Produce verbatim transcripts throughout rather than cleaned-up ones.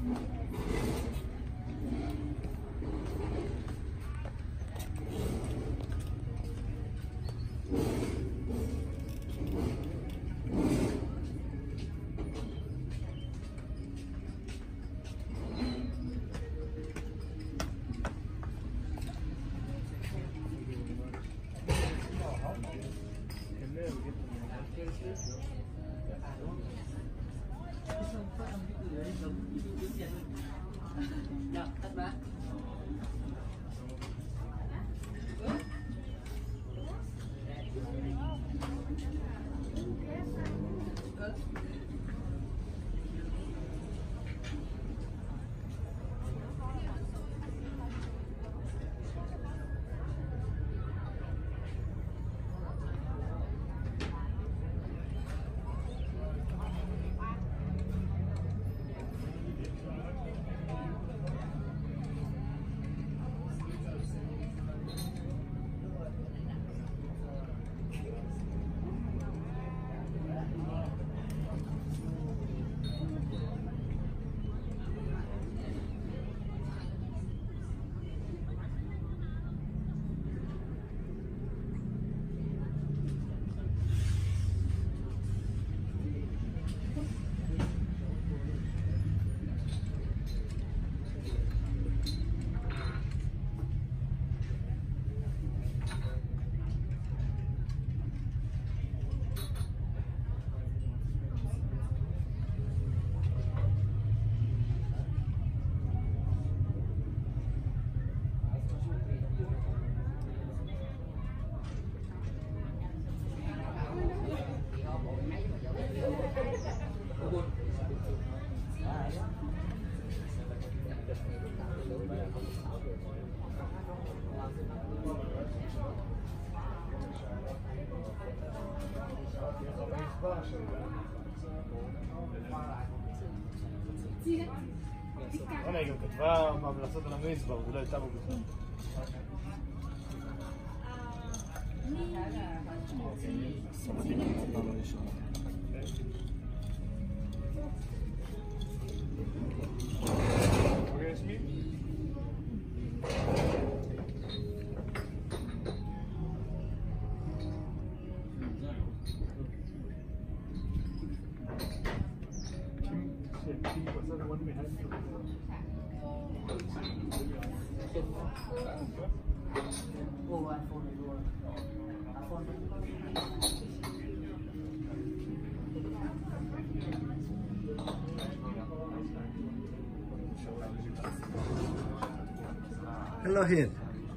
Được, thật mà. וואלה, היא גם כתבה בהמלצות על המזבר, זה לא הייתה בו בכלל. Hello here.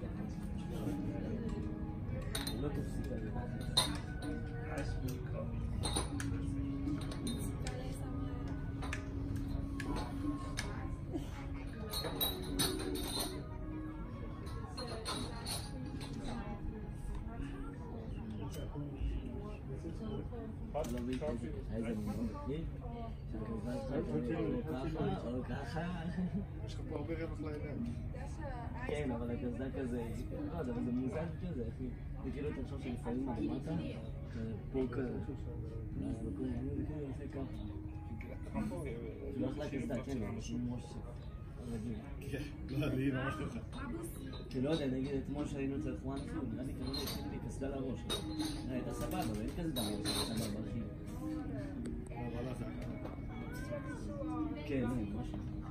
יש לך פה הרבה רווח לעיניים. כן, אבל הקסדה כזה, לא, אבל זה מוזג כזה, אחי. זה כאילו תחשוב שלפעמים למטה, פה כזה. זה כאילו יפה ככה. לא אחלה קסדה, כן, אבל ממש רגיל. כן, לא, אני ממש ככה. כי לא יודע, נגיד אתמול שהיינו צריך וואן פלו, נראה לי כאילו התחיל לי קסדה לראש. הייתה סבבה, אבל אין כזה דבר, זה סבבה, אחי. אבל זה... כן, ממש.